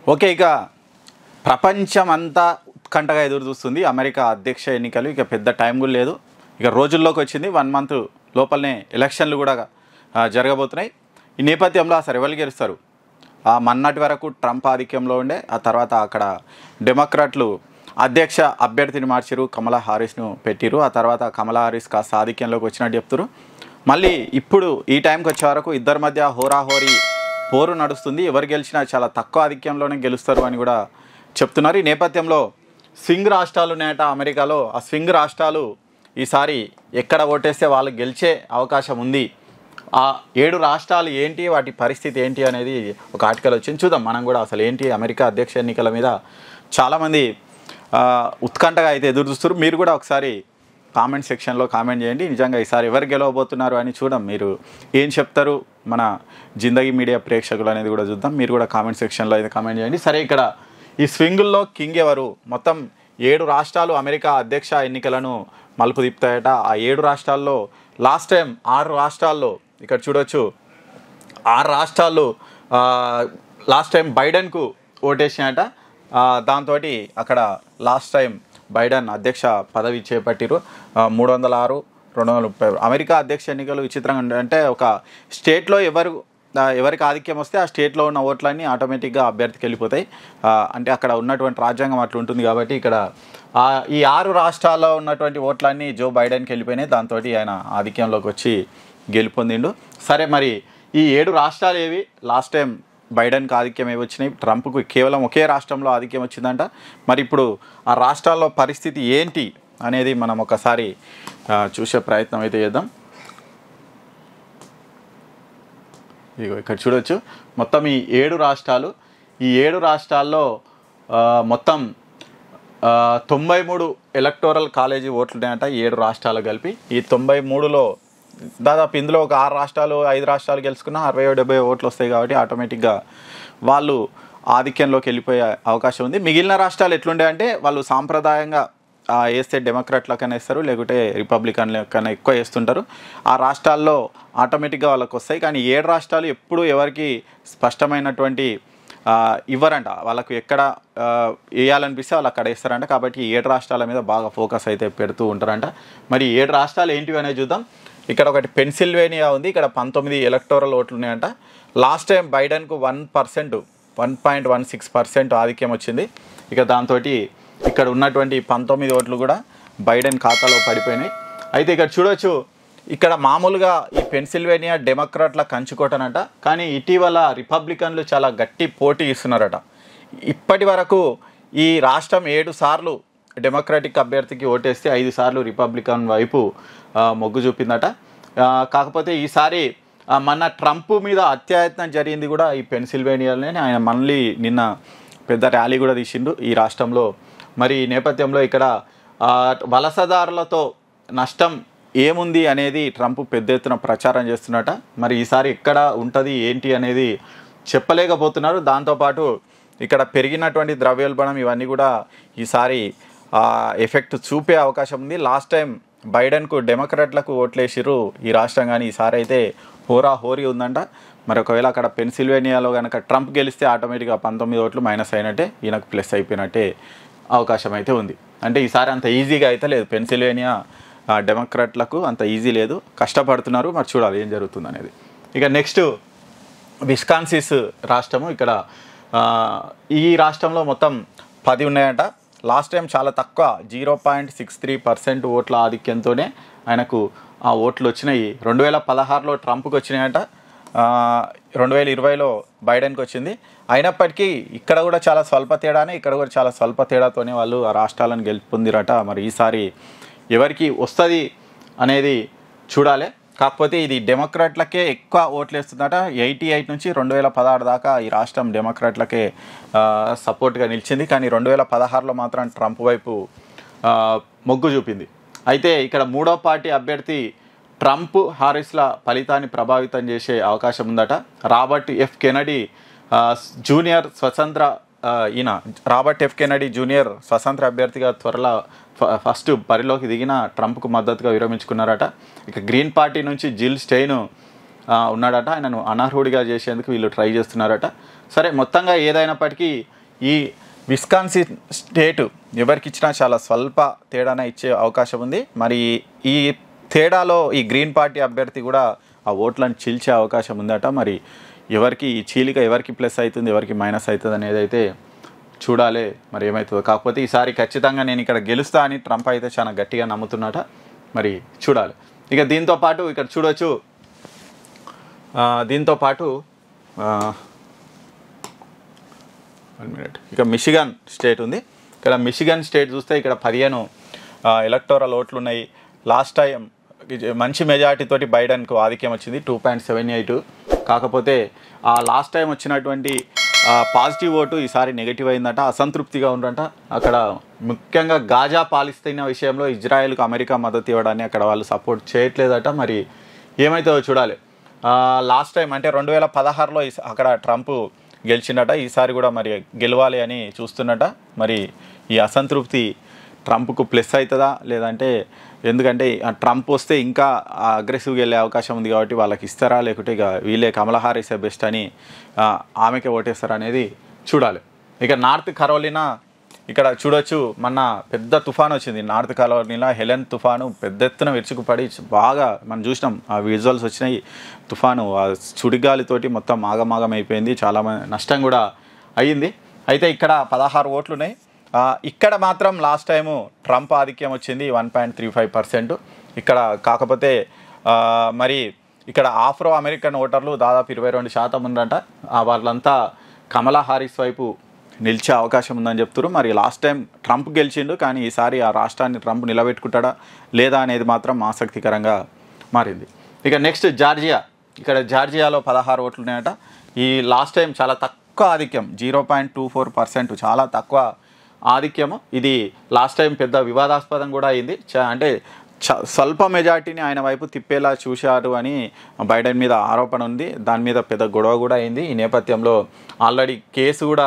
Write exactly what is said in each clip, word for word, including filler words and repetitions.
Okay, ఇక ప్రపంచమంతా ఉత్కంఠగా ఎదురు చూస్తుంది అమెరికా అధ్యక్ష ఎన్నికలు. ఇక పెద్ద టైం కూడా లేదు, ఇక రోజుల్లోకి వచ్చింది. వన్ మంత్ లోపలనే ఎలక్షన్లు కూడా జరగబోతున్నాయి. ఈ నేపథ్యంలో అసలు ఎవరు గెలుస్తారు? ఆ మన్నటి వరకు ట్రంప్ ఆధిక్యంలో ఉండే, ఆ తర్వాత అక్కడ డెమోక్రాట్లు అధ్యక్ష అభ్యర్థిని మార్చిరు, కమలా హారిస్ను పెట్టిరు. ఆ తర్వాత కమలా హారిస్ కాస్త ఆధిక్యంలోకి వచ్చినట్టు చెప్తారు. మళ్ళీ ఇప్పుడు ఈ టైంకి వచ్చే వరకు ఇద్దరి మధ్య హోరాహోరీ పోరు నడుస్తుంది. ఎవరు గెలిచినా చాలా తక్కువ ఆధిక్యంలోనే గెలుస్తారు అని కూడా చెప్తున్నారు. ఈ నేపథ్యంలో స్వింగ్ రాష్ట్రాలు ఉన్నాయట అమెరికాలో. ఆ స్వింగ్ రాష్ట్రాలు ఈసారి ఎక్కడ ఓటేస్తే వాళ్ళు గెలిచే అవకాశం ఉంది. ఆ ఏడు రాష్ట్రాలు ఏంటి, వాటి పరిస్థితి ఏంటి అనేది ఒక ఆర్టికల్ వచ్చింది, చూద్దాం మనం కూడా. అసలు ఏంటి అమెరికా అధ్యక్ష ఎన్నికల మీద చాలామంది ఉత్కంఠగా అయితే ఎదురు చూస్తారు. మీరు కూడా ఒకసారి కామెంట్ సెక్షన్లో కామెంట్ చేయండి. నిజంగా ఈసారి ఎవరు గెలవబోతున్నారు అని చూద్దాం. మీరు ఏం చెప్తారు మన జిందగీ మీడియా ప్రేక్షకులు అనేది కూడా చూద్దాం. మీరు కూడా కామెంట్ సెక్షన్లో అయితే కామెంట్ చేయండి. సరే, ఇక్కడ ఈ స్వింగుల్లో కింగ్ ఎవరు? మొత్తం ఏడు రాష్ట్రాలు అమెరికా అధ్యక్ష ఎన్నికలను మలుపు తిప్పుతాయట. ఆ ఏడు రాష్ట్రాల్లో లాస్ట్ టైం ఆరు రాష్ట్రాల్లో ఇక్కడ చూడొచ్చు, ఆరు రాష్ట్రాలు లాస్ట్ టైం బైడెన్కు ఓటేసినాయట. దాంతో అక్కడ లాస్ట్ టైం బైడెన్ అధ్యక్ష పదవి చేపట్టిరు. మూడు వందల ఆరు రెండు వందల ముప్పై అమెరికా అధ్యక్ష ఎన్నికలు విచిత్రంగా అంటే ఒక స్టేట్లో ఎవరు ఎవరికి ఆధిక్యం వస్తే ఆ స్టేట్లో ఉన్న ఓట్లన్నీ ఆటోమేటిక్గా అభ్యర్థికి వెళ్ళిపోతాయి. అంటే అక్కడ ఉన్నటువంటి రాజ్యాంగం అట్లా ఉంటుంది కాబట్టి ఇక్కడ ఈ ఆరు రాష్ట్రాల్లో ఉన్నటువంటి ఓట్లన్నీ జో బైడెన్కి వెళ్ళిపోయినాయి. దాంతో ఆయన ఆధిక్యంలోకి వచ్చి గెలుపొందిండు. సరే, మరి ఈ ఏడు రాష్ట్రాలు ఏవి? లాస్ట్ టైం బైడెన్కి ఆధిక్యం ఏవి వచ్చినాయి, ట్రంప్కు కేవలం ఒకే రాష్ట్రంలో ఆధిక్యం వచ్చిందంట. మరి ఇప్పుడు ఆ రాష్ట్రాల్లో పరిస్థితి ఏంటి అనేది మనం ఒకసారి చూసే ప్రయత్నం అయితే చేద్దాం. ఇగో ఇక్కడ చూడొచ్చు, మొత్తం ఈ ఏడు రాష్ట్రాలు ఈ ఏడు రాష్ట్రాల్లో మొత్తం తొంభై మూడు ఎలక్టోరల్ కాలేజీ ఓట్లు ఉన్నాయంట ఏడు రాష్ట్రాలు కలిపి. ఈ తొంభై మూడులో దాదాపు ఇందులో ఒక ఆరు రాష్ట్రాలు ఐదు రాష్ట్రాలు గెలుచుకున్నా అరవై డెబ్బై ఓట్లు వస్తాయి కాబట్టి ఆటోమేటిక్గా వాళ్ళు ఆధిక్యంలోకి వెళ్ళిపోయే అవకాశం ఉంది. మిగిలిన రాష్ట్రాలు ఎట్లుండే అంటే వాళ్ళు సాంప్రదాయంగా వేస్తే డెమోక్రాట్లకైనా వేస్తారు, లేకుంటే రిపబ్లికన్లకైనా ఎక్కువ వేస్తుంటారు. ఆ రాష్ట్రాల్లో ఆటోమేటిక్గా వాళ్ళకి వస్తాయి. కానీ ఏడు రాష్ట్రాలు ఎప్పుడు ఎవరికి స్పష్టమైనటువంటి ఇవ్వరంట, వాళ్ళకు ఎక్కడ వేయాలనిపిస్తే వాళ్ళు అక్కడ వేస్తారంట. కాబట్టి ఏడు రాష్ట్రాల మీద బాగా ఫోకస్ అయితే పెడుతూ ఉంటారంట. మరి ఏడు రాష్ట్రాలు ఏంటివి అనేది చూద్దాం. ఇక్కడ ఒకటి పెన్సిల్వేనియా ఉంది, ఇక్కడ పంతొమ్మిది ఎలక్టోరల్ ఓట్లు ఉన్నాయంట. లాస్ట్ టైం బైడెన్కు one percent one point one six percent ఆధిక్యం వచ్చింది. ఇక దాంతో ఇక్కడ ఉన్నటువంటి పంతొమ్మిది ఓట్లు కూడా బైడెన్ ఖాతాలో పడిపోయినాయి. అయితే ఇక్కడ చూడొచ్చు, ఇక్కడ మామూలుగా ఈ పెన్సిల్వేనియా డెమోక్రాట్ల కంచుకోటనట, కానీ ఇటీవల రిపబ్లికన్లు చాలా గట్టి పోటీ ఇస్తున్నారట. ఇప్పటి వరకు ఈ రాష్ట్రం ఏడు సార్లు డెమోక్రాటిక్ అభ్యర్థికి ఓటేస్తే ఐదు సార్లు రిపబ్లికన్ వైపు మొగ్గు చూపిందట. కాకపోతే ఈసారి మన ట్రంప్ మీద అత్యాయత్నం జరిగింది కూడా ఈ పెన్సిల్వేనియాలోనే. ఆయన మళ్ళీ నిన్న పెద్ద ర్యాలీ కూడా తీసిండు ఈ రాష్ట్రంలో. మరి ఈ నేపథ్యంలో ఇక్కడ వలసదారులతో నష్టం ఏముంది అనేది ట్రంప్ పెద్ద ఎత్తున ప్రచారం చేస్తున్నట. మరి ఈసారి ఎక్కడ ఉంటుంది ఏంటి అనేది చెప్పలేకపోతున్నారు. దాంతోపాటు ఇక్కడ పెరిగినటువంటి ద్రవ్యోల్బణం ఇవన్నీ కూడా ఈసారి ఎఫెక్ట్ చూపే అవకాశం ఉంది. లాస్ట్ టైం బైడెన్కు డెమోక్రాట్లకు ఓట్లేసిర్రు ఈ రాష్ట్రం, కానీ ఈసారి అయితే హోరా హోరీ ఉందంట. మరి ఒకవేళ అక్కడ పెన్సిల్వేనియాలో కనుక ట్రంప్ గెలిస్తే ఆటోమేటిక్గా పంతొమ్మిది ఓట్లు మైనస్ అయినట్టే, ఈయనకు ప్లస్ అయిపోయినట్టే అవకాశం అయితే ఉంది. అంటే ఈసారి అంత ఈజీగా అయితే లేదు, పెన్సిల్వేనియా డెమోక్రాట్లకు అంత ఈజీ లేదు, కష్టపడుతున్నారు. మరి చూడాలి ఏం జరుగుతుంది అనేది. ఇక నెక్స్ట్ విస్కాన్సిస్ రాష్ట్రము. ఇక్కడ ఈ రాష్ట్రంలో మొత్తం పది ఉన్నాయంట. లాస్ట్ టైం చాలా తక్కువ zero point six three percent ఓట్ల ఆధిక్యంతోనే ఆయనకు ఆ ఓట్లు వచ్చినాయి. రెండు వేల పదహారులో ట్రంప్కి వచ్చినాయంట, రెండు వేల ఇరవైలో బైడెన్కి వచ్చింది. అయినప్పటికీ ఇక్కడ కూడా చాలా స్వల్ప తేడానే, ఇక్కడ కూడా చాలా స్వల్ప తేడాతోనే వాళ్ళు ఆ రాష్ట్రాలను గెలుపొందిరట. మరి ఈసారి ఎవరికి వస్తుంది అనేది చూడాలి. కాకపోతే ఇది డెమోక్రాట్లకే ఎక్కువ ఓట్లు వేస్తుందట. ఎయిటీ ఎయిట్ నుంచి రెండు వేల పదహారు దాకా ఈ రాష్ట్రం డెమోక్రాట్లకే సపోర్ట్గా నిలిచింది. కానీ రెండు వేల పదహారులో మాత్రం ట్రంప్ వైపు మొగ్గు చూపింది. అయితే ఇక్కడ మూడో పార్టీ అభ్యర్థి ట్రంప్ హారిస్ల ఫలితాన్ని ప్రభావితం చేసే అవకాశం ఉందట. రాబర్ట్ ఎఫ్ కెనడీ జూనియర్ స్వతంత్ర ఈయన రాబర్ట్ ఎఫ్ కెనడీ జూనియర్ స్వతంత్ర అభ్యర్థిగా త్వరలో ఫస్ట్ బరిలోకి దిగిన ట్రంప్కు మద్దతుగా విరమించుకున్నారట. ఇక గ్రీన్ పార్టీ నుంచి జిల్ స్టెయిన్ ఉన్నాడట. ఆయనను అనర్హుడిగా చేసేందుకు వీళ్ళు ట్రై చేస్తున్నారట. సరే, మొత్తంగా ఏదైనప్పటికీ ఈ విస్కాన్సిన్ స్టేటు ఎవరికి ఇచ్చినా చాలా స్వల్ప తేడానే ఇచ్చే అవకాశం ఉంది. మరి ఈ తేడాలో ఈ గ్రీన్ పార్టీ అభ్యర్థి కూడా ఆ ఓట్లను చీల్చే అవకాశం ఉందట. మరి ఎవరికి ఈ చీలిక ఎవరికి ప్లస్ అవుతుంది, ఎవరికి మైనస్ అవుతుంది అనేది అయితే చూడాలి మరి ఏమవుతుందో. కాకపోతే ఈసారి ఖచ్చితంగా నేను ఇక్కడ గెలుస్తా అని ట్రంప్ అయితే చాలా గట్టిగా నమ్ముతున్నట. మరి చూడాలి. ఇక దీంతో పాటు ఇక్కడ చూడొచ్చు, దీంతో పాటు వన్ మినిట్ ఇక మిషిగన్ స్టేట్ ఉంది. ఇక్కడ మిషిగన్ స్టేట్ చూస్తే ఇక్కడ పదిహేను ఎలక్టోరల్ ఓట్లు ఉన్నాయి. లాస్ట్ టైం మంచి మెజారిటీతోటి బైడెన్కు ఆధిక్యం వచ్చింది, టూ పాయింట్ సెవెన్ ఎయిట్. కాకపోతే ఆ లాస్ట్ టైం వచ్చినటువంటి పాజిటివ్ ఓటు ఈసారి నెగిటివ్ అయిందట, అసంతృప్తిగా ఉందంట. అక్కడ ముఖ్యంగా గాజా పాలిస్తీనా విషయంలో ఇజ్రాయెల్కు అమెరికా మద్దతు ఇవ్వడాన్ని అక్కడ వాళ్ళు సపోర్ట్ చేయట్లేదట. మరి ఏమైతుందో చూడాలి. లాస్ట్ టైం అంటే రెండు వేల పదహారులో అక్కడ ట్రంప్ గెలిచిండట, ఈసారి కూడా మరి గెలవాలి అని చూస్తున్నట. మరి ఈ అసంతృప్తి ట్రంప్కు ప్లస్ అవుతుందా లేదంటే, ఎందుకంటే ట్రంప్ వస్తే ఇంకా అగ్రెసివ్గా వెళ్ళే అవకాశం ఉంది కాబట్టి వాళ్ళకి ఇస్తారా, లేకుంటే ఇక వీళ్ళే కమలా హారిస్ బెస్ట్ అని ఆమెకే ఓటేస్తారా అనేది చూడాలి. ఇక నార్త్ కరోలినా ఇక్కడ చూడొచ్చు, మొన్న పెద్ద తుఫాను వచ్చింది నార్త్ కరోలినా, హెలెన్ తుఫాను పెద్ద ఎత్తున విరుచుకుపడి బాగా మనం చూసినాం, ఆ విజువల్స్ వచ్చినాయి. తుఫాను ఆ సుడిగాలితోటి మొత్తం ఆగమాగం అయిపోయింది, చాలా నష్టం కూడా అయ్యింది. అయితే ఇక్కడ పదహారు ఓట్లు ఉన్నాయి. ఇక్కడ మాత్రం లాస్ట్ టైము ట్రంప్ ఆధిక్యం వచ్చింది, one point three five percent ఇక్కడ. కాకపోతే మరి ఇక్కడ ఆఫ్రో అమెరికన్ ఓటర్లు దాదాపు ఇరవై రెండు శాతం ఉందంట. వాళ్ళంతా కమలా హారిస్ వైపు నిలిచే అవకాశం ఉందని చెప్తున్నారు. మరి లాస్ట్ టైం ట్రంప్ గెలిచిండు, కానీ ఈసారి ఆ రాష్ట్రాన్ని ట్రంప్ నిలబెట్టుకుంటాడా లేదా అనేది మాత్రం ఆసక్తికరంగా మారింది. ఇక నెక్స్ట్ జార్జియా. ఇక్కడ జార్జియాలో పదహారు ఓట్లు ఉన్నాయట. ఈ లాస్ట్ టైం చాలా తక్కువ ఆధిక్యం, zero point two four percent చాలా తక్కువ ఆధిక్యము. ఇది లాస్ట్ టైం పెద్ద వివాదాస్పదం కూడా అయింది. అంటే చ స్వల్ప మెజార్టీని ఆయన వైపు తిప్పేలా చూశారు అని బైడెన్ మీద ఆరోపణ ఉంది. దాని మీద పెద్ద గొడవ కూడా అయింది. ఈ నేపథ్యంలో ఆల్రెడీ కేసు కూడా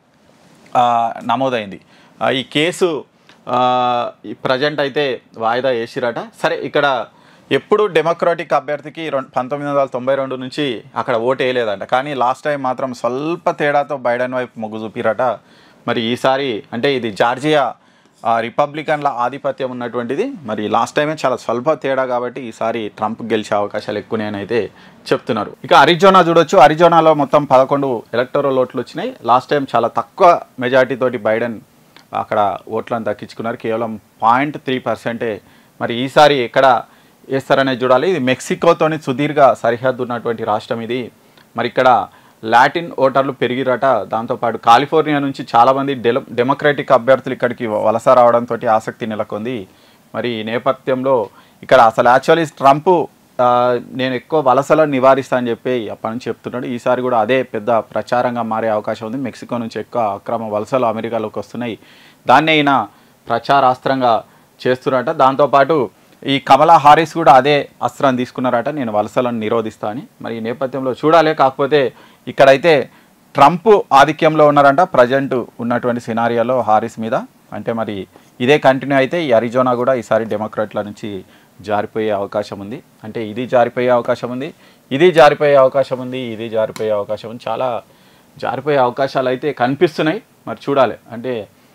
నమోదైంది. ఈ కేసు ప్రజెంట్ అయితే వాయిదా వేసిరట. సరే, ఇక్కడ ఎప్పుడు డెమోక్రాటిక్ అభ్యర్థికి రెండు పంతొమ్మిది వందల తొంభై రెండు నుంచి అక్కడ ఓటు వేయలేదంట, కానీ లాస్ట్ టైం మాత్రం స్వల్ప తేడాతో బైడెన్ వైపు మొగ్గు చూపిరట. మరి ఈసారి అంటే ఇది జార్జియా రిపబ్లికన్ల ఆధిపత్యం ఉన్నటువంటిది. మరి లాస్ట్ టైమే చాలా స్వల్ప తేడా కాబట్టి ఈసారి ట్రంప్ గెలిచే అవకాశాలు ఎక్కువనే అయితే చెప్తున్నారు. ఇక అరిజోనా చూడొచ్చు. అరిజోనాలో మొత్తం పదకొండు ఎలక్టోరల్ ఓట్లు వచ్చినాయి. లాస్ట్ టైం చాలా తక్కువ మెజార్టీ తోటి బైడెన్ అక్కడ ఓట్లను దక్కించుకున్నారు, కేవలం పాయింట్ త్రీ పర్సెంటే. మరి ఈసారి ఎక్కడ వేస్తారనేది చూడాలి. ఇది మెక్సికోతోని సుదీర్ఘ సరిహద్దు ఉన్నటువంటి రాష్ట్రం ఇది. మరి ఇక్కడ లాటిన్ ఓటర్లు పెరిగిరట. దాంతోపాటు కాలిఫోర్నియా నుంచి చాలామంది డెల డెమోక్రాటిక్ అభ్యర్థులు ఇక్కడికి వలస రావడంతో ఆసక్తి నెలకొంది. మరి ఈ నేపథ్యంలో ఇక్కడ అసలు యాక్చువల్లీ ట్రంప్ నేను ఎక్కువ వలసలను నివారిస్తా అని చెప్పి అప్పటి నుంచి చెప్తున్నాడు. ఈసారి కూడా అదే పెద్ద ప్రచారంగా మారే అవకాశం ఉంది. మెక్సికో నుంచి ఎక్కువ అక్రమ వలసలు అమెరికాలోకి వస్తున్నాయి, దాన్ని అయినా ప్రచారాస్త్రంగా చేస్తున్నారట. దాంతోపాటు ఈ కమలా హారిస్ కూడా అదే అస్త్రాన్ని తీసుకున్నారట, నేను వలసలను నిరోధిస్తా అని. మరి ఈ నేపథ్యంలో చూడాలి. కాకపోతే ఇక్కడైతే ట్రంప్ ఆధిక్యంలో ఉన్నారంట ప్రజెంట్ ఉన్నటువంటి సినారియాలో హారిస్ మీద. అంటే మరి ఇదే కంటిన్యూ అయితే ఈ అరిజోనా కూడా ఈసారి డెమోక్రాట్ల నుంచి జారిపోయే అవకాశం ఉంది. అంటే ఇది జారిపోయే అవకాశం ఉంది, ఇది జారిపోయే అవకాశం ఉంది, ఇది జారిపోయే అవకాశం ఉంది. చాలా జారిపోయే అవకాశాలు అయితే కనిపిస్తున్నాయి. మరి చూడాలి. అంటే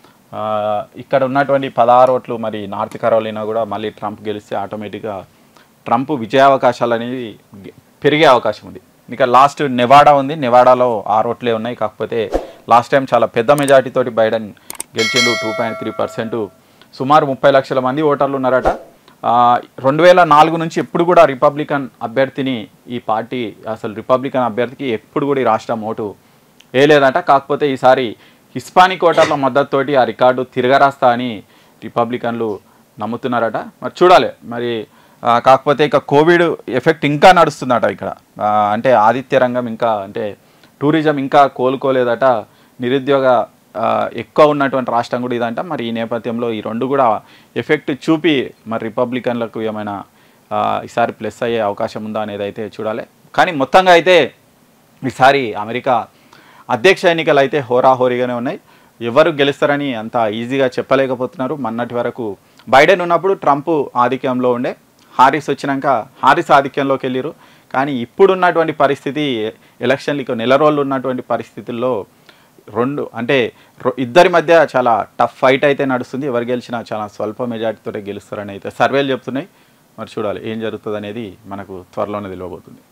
ఇక్కడ ఉన్నటువంటి పదహారు ఓట్లు మరి నార్త్ కరోలినా కూడా మళ్ళీ ట్రంప్ గెలిస్తే ఆటోమేటిక్గా ట్రంప్ విజయావకాశాలు అనేవి పెరిగే అవకాశం ఉంది. ఇక లాస్ట్ నెవాడా ఉంది. నెవాడాలో ఆరు ఓట్లే ఉన్నాయి. కాకపోతే లాస్ట్ టైం చాలా పెద్ద మెజార్టీతోటి బైడెన్ గెలిచిండు, టూ పాయింట్ త్రీ పర్సెంట్. సుమారు ముప్పై లక్షల మంది ఓటర్లు ఉన్నారట. రెండు వేల నాలుగు నుంచి ఎప్పుడు కూడా రిపబ్లికన్ అభ్యర్థిని ఈ పార్టీ అసలు రిపబ్లికన్ అభ్యర్థికి ఎప్పుడు కూడా ఈ రాష్ట్రం ఓటు వేయలేదట. కాకపోతే ఈసారి హిస్పానిక్ ఓటర్ల మద్దతుతోటి ఆ రికార్డు తిరగరాస్తా అని రిపబ్లికన్లు నమ్ముతున్నారట. మరి చూడాలి. మరి కాకపోతే ఇక కోవిడ్ ఎఫెక్ట్ ఇంకా నడుస్తుందట ఇక్కడ. అంటే ఆతిథ్య రంగం ఇంకా అంటే టూరిజం ఇంకా కోలుకోలేదట. నిరుద్యోగ ఎక్కువ ఉన్నటువంటి రాష్ట్రం కూడా ఇదంట. మరి ఈ నేపథ్యంలో ఈ రెండు కూడా ఎఫెక్ట్ చూపి మరి రిపబ్లికన్లకు ఏమైనా ఈసారి ప్లస్ అయ్యే అవకాశం ఉందా అనేది అయితే చూడాలి. కానీ మొత్తంగా అయితే ఈసారి అమెరికా అధ్యక్ష ఎన్నికలు అయితే హోరాహోరీగానే ఉన్నాయి. ఎవరు గెలుస్తారని అంత ఈజీగా చెప్పలేకపోతున్నారు. మొన్నటి వరకు బైడెన్ ఉన్నప్పుడు ట్రంప్ ఆధిక్యంలో ఉండే, హారిస్ వచ్చినాక హారిస్ ఆధిక్యంలోకి వెళ్ళారు. కానీ ఇప్పుడున్నటువంటి పరిస్థితి ఎలక్షన్లు నెల రోజులు ఉన్నటువంటి పరిస్థితుల్లో రెండు అంటే ఇద్దరి మధ్య చాలా టఫ్ ఫైట్ అయితే నడుస్తుంది. ఎవరు గెలిచినా చాలా స్వల్ప మెజార్టీతో గెలుస్తారని అయితే సర్వేలు చెప్తున్నాయి. మరి చూడాలి ఏం జరుగుతుంది అనేది మనకు త్వరలోనే తెలియబోతుంది.